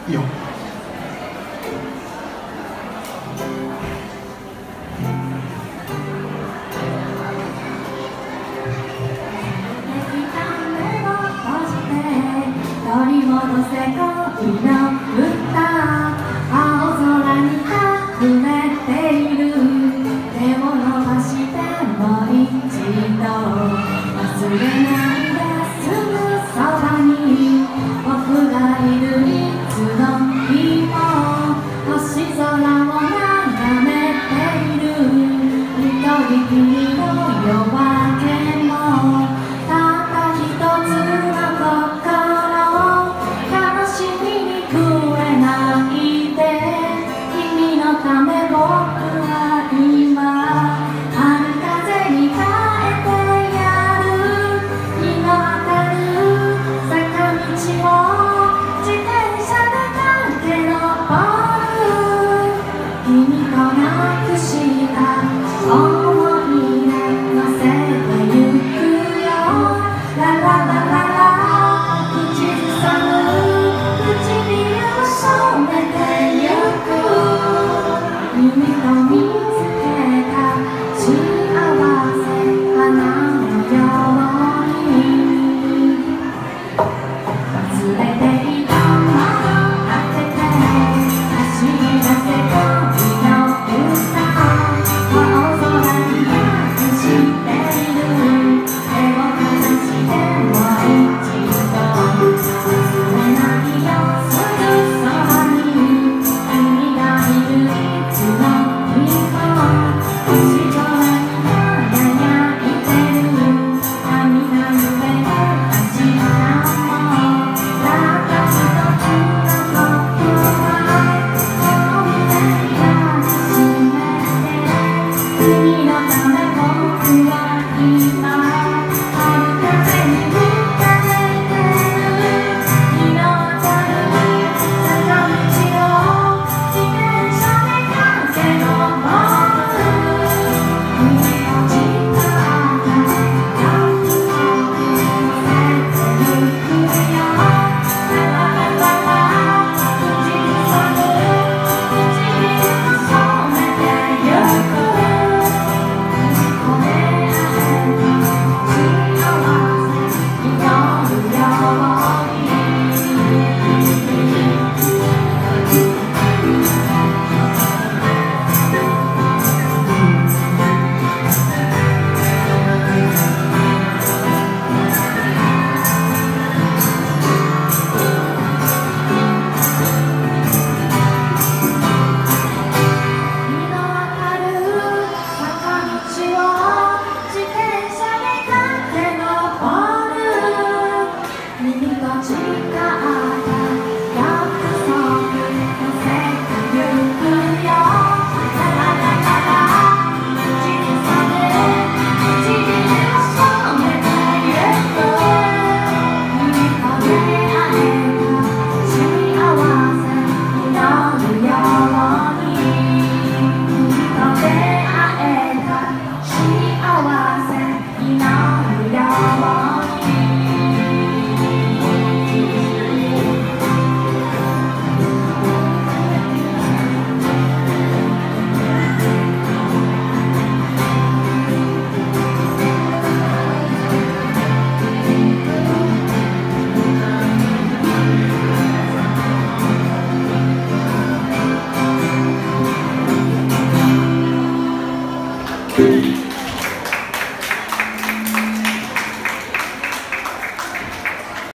いいよ。 取り戻せ恋の歌、青空に溢れている。手を伸ばしてもう一度忘れないですぐそばに僕がいる。いつの日も星空を眺めている。一人きりの夜明けもたった一つのため僕は今春風に変えてやる。日の当たる坂道を自転車で駆け上る。君となくした思い出乗せてゆくよ。ラララララ口ずさむ唇を染めてゆく。君と見つけた幸せ花のように忘れていたもの当てて走り出せ恋の歌。青空に隠している。手を離してもう一度忘れないよ。すぐそばに君がいる。いつの幸せになるように